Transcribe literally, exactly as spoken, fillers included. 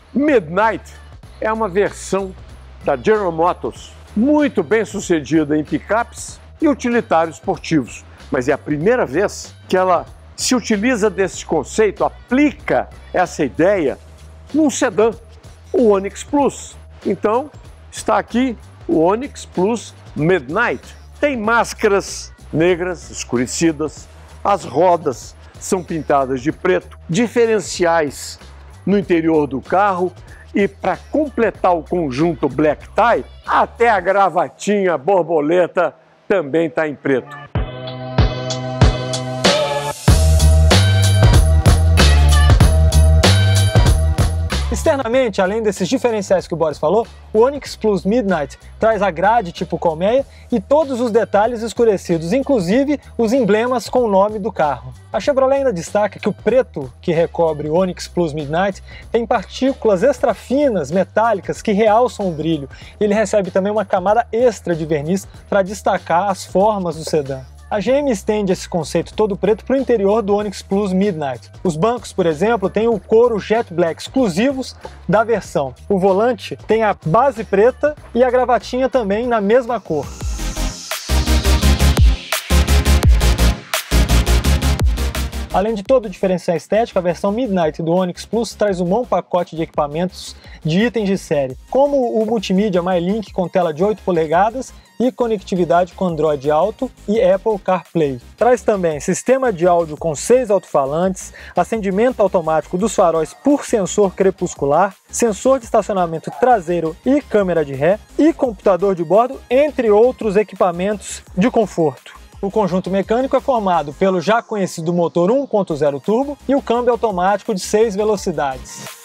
Midnight é uma versão da General Motors, muito bem sucedida em picapes e utilitários esportivos, mas é a primeira vez que ela se utiliza desse conceito, aplica essa ideia num sedã, o Onix Plus. Então, está aqui o Onix Plus Midnight. Tem máscaras negras escurecidas, as rodas são pintadas de preto, diferenciais no interior do carro e, para completar o conjunto black tie, até a gravatinha borboleta também está em preto. Externamente, além desses diferenciais que o Boris falou, o Onix Plus Midnight traz a grade tipo colmeia e todos os detalhes escurecidos, inclusive os emblemas com o nome do carro. A Chevrolet ainda destaca que o preto que recobre o Onix Plus Midnight tem partículas extra finas, metálicas, que realçam o brilho. Ele recebe também uma camada extra de verniz para destacar as formas do sedã. A G M estende esse conceito todo preto para o interior do Onix Plus Midnight. Os bancos, por exemplo, têm o couro Jet Black exclusivos da versão. O volante tem a base preta e a gravatinha também na mesma cor. Além de todo o diferencial estético, a versão Midnight do Onix Plus traz um bom pacote de equipamentos de itens de série, como o multimídia MyLink com tela de oito polegadas e conectividade com Android Auto e Apple CarPlay. Traz também sistema de áudio com seis alto-falantes, acendimento automático dos faróis por sensor crepuscular, sensor de estacionamento traseiro e câmera de ré e computador de bordo, entre outros equipamentos de conforto. O conjunto mecânico é formado pelo já conhecido motor um ponto zero turbo e o câmbio automático de seis velocidades.